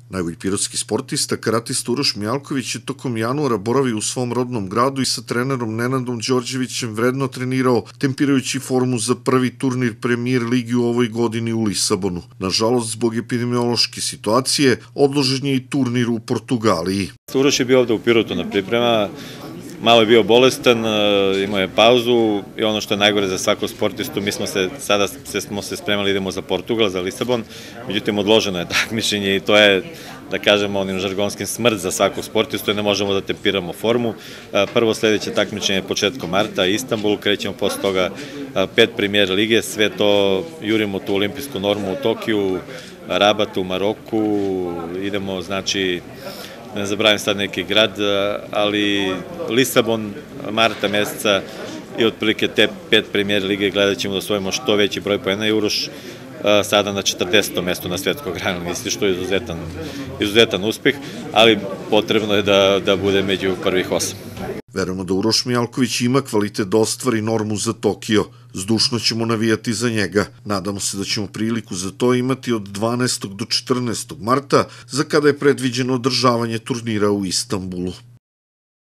Najbolji pirotski sportista, karatista Uroš Mijalković je tokom januara boravio u svom rodnom gradu i sa trenerom Nenadom Đorđevićem vredno trenirao, tempirajući formu za prvi turnir Premier ligi u ovoj godini u Lisabonu. Nažalost, zbog epidemiološke situacije, odložen je i turnir u Portugaliji. Uroš je bio ovde u Pirotu na priprema, malo je bio bolestan, imao je pauzu i ono što je najgore za svakog sportistu, mi smo se spremali, idemo za Portugal, za Lisabon, međutim odloženo je takmičenje i to je, da kažemo onim žargonskim, smrt za svakog sportistu, jer ne možemo da tempiramo formu. Prvo sledeće takmičenje je početkom marta, Istanbul, krećemo posle toga 5 Premier lige, sve to jurimo tu olimpijsku normu u Tokiju, Rabatu, Maroku, idemo, znači, ne zabravim sad neki grad, ali Lisabon marta meseca i otprilike te 5 Premier lige gledat ćemo da osvojimo što veći broj poena i Uroš sada na 40. mestu na svetskog rang listi, što je izuzetan uspeh, ali potrebno je da bude među prvih 8. Verujemo da Uroš Mijalković ima kvalitet da ostvari normu za Tokio. Zdušno ćemo navijati za njega. Nadamo se da ćemo priliku za to imati od 12. do 14. marta, za kada je predviđeno održavanje turnira u Istanbulu.